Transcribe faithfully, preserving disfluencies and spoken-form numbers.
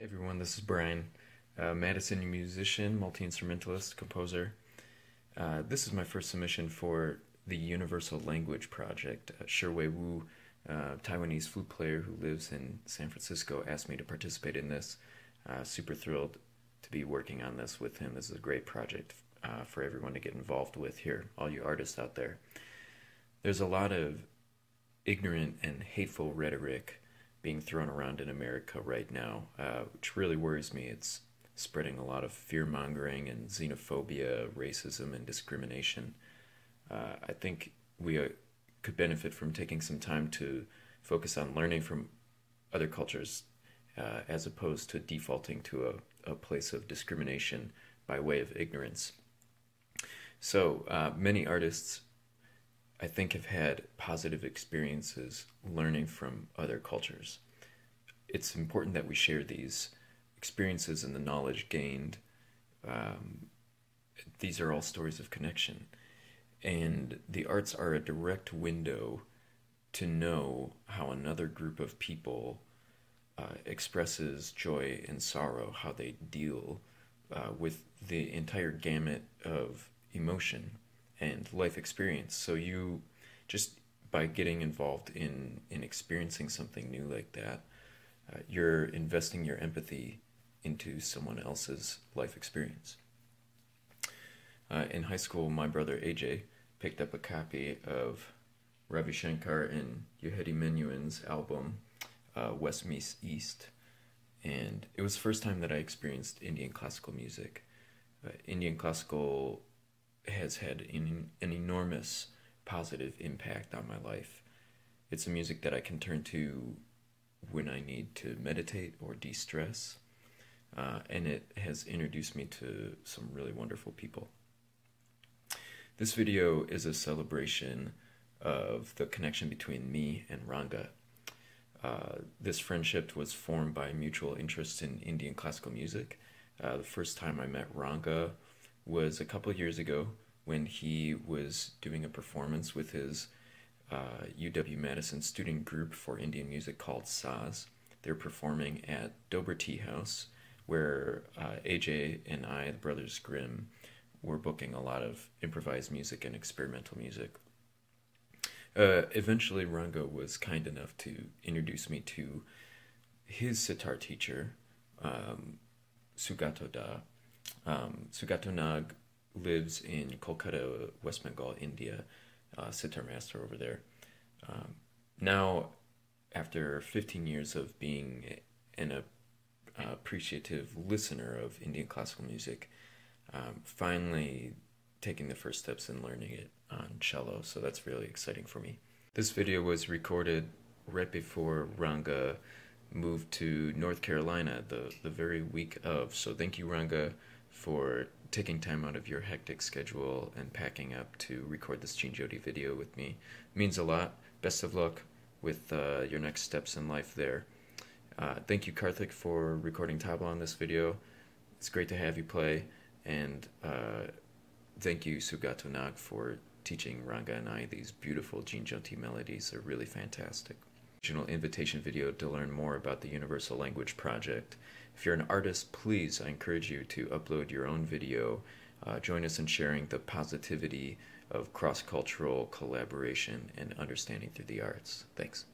Hey everyone, this is Brian, uh, Madison musician, multi-instrumentalist, composer. Uh, this is my first submission for the Universal Language Project. Uh, Shiwei Wu, uh, Taiwanese flute player who lives in San Francisco, asked me to participate in this. Uh, super thrilled to be working on this with him. This is a great project uh, for everyone to get involved with here, all you artists out there. There's a lot of ignorant and hateful rhetoric being thrown around in America right now, uh, which really worries me. It's spreading a lot of fear-mongering and xenophobia, racism, and discrimination. Uh, I think we uh, could benefit from taking some time to focus on learning from other cultures uh, as opposed to defaulting to a, a place of discrimination by way of ignorance. So uh, many artists, I think, have had positive experiences learning from other cultures. It's important that we share these experiences and the knowledge gained. Um, these are all stories of connection. And the arts are a direct window to know how another group of people uh, expresses joy and sorrow, how they deal uh, with the entire gamut of emotion and life experience. So you, just by getting involved in, in experiencing something new like that, uh, you're investing your empathy into someone else's life experience. Uh, in high school, my brother A J picked up a copy of Ravi Shankar and Yehudi Menuhin's album, uh, West Meets East, and it was the first time that I experienced Indian classical music. Uh, Indian classical has had an, an enormous positive impact on my life. It's a music that I can turn to when I need to meditate or de-stress, uh, and it has introduced me to some really wonderful people. This video is a celebration of the connection between me and Ranga. Uh, this friendship was formed by mutual interest in Indian classical music. Uh, the first time I met Ranga was a couple of years ago when he was doing a performance with his uh, U W Madison student group for Indian music called Saaz. They're performing at Dober Tea House, where uh, A J and I, the brothers Grimm, were booking a lot of improvised music and experimental music. Uh, eventually, Ranga was kind enough to introduce me to his sitar teacher, um, Sugato Nag. Um, Sugato Nag lives in Kolkata, West Bengal, India, uh, sitar master over there. Um, now, after fifteen years of being an uh, appreciative listener of Indian classical music, um, finally taking the first steps in learning it on cello, so that's really exciting for me. This video was recorded right before Ranga moved to North Carolina the, the very week of, so thank you, Ranga, for taking time out of your hectic schedule and packing up to record this Jhinjhoti video with me. It means a lot. Best of luck with uh, your next steps in life there. Uh, thank you, Karthik, for recording Tabla on this video. It's great to have you play, and uh, thank you, Sugato Nag, for teaching Ranga and I these beautiful Jhinjhoti melodies. They're really fantastic. Original invitation video to learn more about the Universal Language Project. If you're an artist, please, I encourage you to upload your own video. Uh, join us in sharing the positivity of cross-cultural collaboration and understanding through the arts. Thanks.